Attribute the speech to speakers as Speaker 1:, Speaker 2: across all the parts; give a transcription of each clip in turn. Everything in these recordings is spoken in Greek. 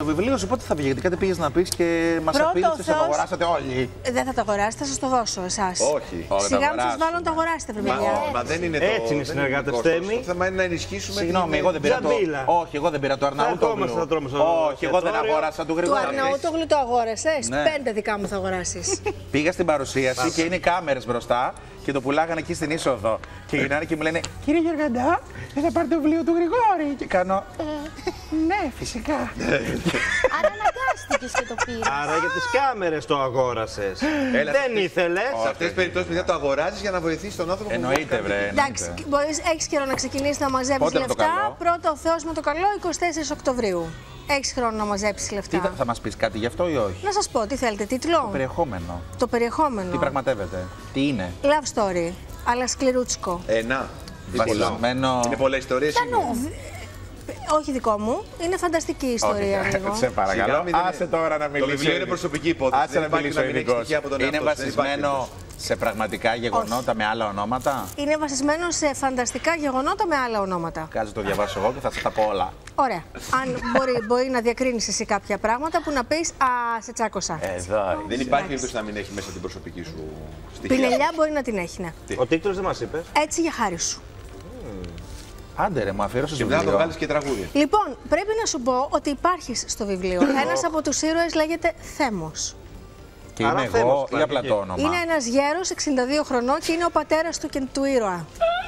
Speaker 1: Το βιβλίο σου πότε θα βγει, γιατί κάτι πήγες να πεις και μας απείλησες να το αγοράσατε όλοι.
Speaker 2: Δεν θα το αγοράσετε, θα σας το δώσω εσάς.
Speaker 3: Όχι.
Speaker 2: Σιγά μην σας βάλω να το αγοράσετε, παιδιά.
Speaker 3: Μα δεν είναι το.
Speaker 4: Έτσι είναι συνεργάτες Θέμη.
Speaker 3: Το θέμα είναι να ενισχύσουμε.
Speaker 1: Συγγνώμη, εγώ δεν πήρα το. Όχι, εγώ δεν πήρα το Αρναούτογλου. Όχι, εγώ δεν αγόρασα του Γρηγόρη.
Speaker 2: Του Αρναούτογλου το αγόρασες. 5 δικά μου θα αγοράσεις.
Speaker 1: Πήγα στην παρουσίαση και είναι κάμερες μπροστά και το πουλάγανε εκεί στην είσοδο. Και γυρνάνε και μου λένε: Κύριε Γεωργαντά, δεν θα πάρετε το βιβλίο του Γρηγόρη. Και κάνω: Ναι, φυσικά.
Speaker 5: Άρα αναγκάστηκες και το πήρες.
Speaker 4: Άρα για τις κάμερες το αγόρασες. Δεν ήθελες.
Speaker 3: Σε αυτές τις περιπτώσεις, παιδιά, το αγοράζεις για να βοηθήσεις τον άνθρωπο που
Speaker 1: Εννοείται, βρε.
Speaker 2: Εντάξει, έχεις καιρό να ξεκινήσεις να μαζέψεις λεφτά. Πρώτα ο Θεός με το καλό, 24 Οκτωβρίου. Έχεις χρόνο να μαζέψεις λεφτά.
Speaker 1: Θα μας πεις κάτι γι' αυτό ή όχι?
Speaker 2: Να σας πω, τι θέλετε, τίτλο.
Speaker 1: Το περιεχόμενο.
Speaker 2: Το περιεχόμενο.
Speaker 1: Τι πραγματεύεται, τι είναι?
Speaker 2: Love story, αλλά σκληρούτσικο.
Speaker 3: Να.
Speaker 1: Βασισμένο.
Speaker 3: Είναι πολλές ιστορίες.
Speaker 2: Όχι δικό μου, είναι φανταστική ιστορία λίγο.
Speaker 1: Σε παρακαλώ, άσε τώρα να μιλήσω.
Speaker 3: Το βιβλίο είναι προσωπική υπόθεση.
Speaker 1: Άσε να μιλήσω ειδικός. Είναι βασισμένο σε πραγματικά γεγονότα με άλλα ονόματα.
Speaker 2: Είναι βασισμένο σε φανταστικά γεγονότα με άλλα ονόματα.
Speaker 1: Κάτσε το διαβάσω εγώ και θα σας τα πω όλα.
Speaker 2: Ωραία. Αν μπορεί να διακρίνεις εσύ κάποια πράγματα που να πεις «Α, σε τσάκωσα».
Speaker 1: Εδώ.
Speaker 3: Δεν υπάρχει περίπτωση να μην έχει μέσα την προσωπική σου στοιχεία.
Speaker 2: Πινελιά μπορεί να την έχει, ναι.
Speaker 4: Ο τίτλος δεν μας είπες.
Speaker 2: Έτσι για χάρη σου.
Speaker 1: Άντε ρε, μου αφιέρωσες
Speaker 3: Και
Speaker 1: το
Speaker 3: μετά να το
Speaker 1: βιβλίο.
Speaker 3: βγάλεις και τραγούδια.
Speaker 2: Λοιπόν, πρέπει να σου πω ότι υπάρχεις στο βιβλίο. Ένας από τους ήρωες λέγεται Θέμος.
Speaker 1: Και είμαι εγώ ή απλά το όνομα?
Speaker 2: Είναι ένας γέρος 62 χρονών και είναι ο πατέρας του ήρωα.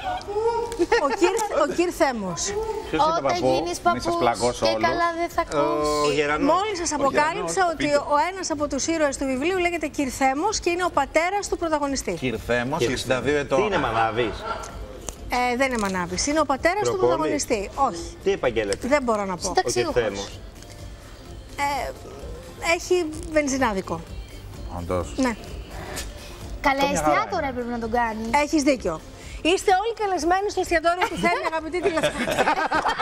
Speaker 2: Ο Κυρ Θέμος.
Speaker 1: Ποιος είναι
Speaker 5: Όταν
Speaker 1: παππού,
Speaker 5: γίνεις
Speaker 1: μη σας πλακώσω
Speaker 5: παππούς και
Speaker 1: όλους.
Speaker 5: καλά δεν θα ακούσει.
Speaker 2: Μόλις σας αποκάλυψα ότι ο ένας από τους ήρωες του βιβλίου λέγεται Κυρ Θέμος και είναι ο πατέρας του πρωταγωνιστή.
Speaker 1: Κυρ Θέμος, 62 ετών.
Speaker 4: Τι είναι μανάβης?
Speaker 2: Δεν είναι μανάβης, είναι ο πατέρας του πρωταγωνιστή. Όχι.
Speaker 4: Τι επαγγέλλεται?
Speaker 2: Δεν μπορώ να πω.
Speaker 4: Ο Θέμος.
Speaker 2: Έχει βενζινάδικο.
Speaker 1: Όντως.
Speaker 2: Ναι.
Speaker 5: Καλά, εστιατόρα έπρεπε να τον κάνει.
Speaker 2: Έχεις δίκιο. Είστε όλοι καλεσμένοι στο εστιατόριο του Θέμη, αγαπητοί τηλεθεατές.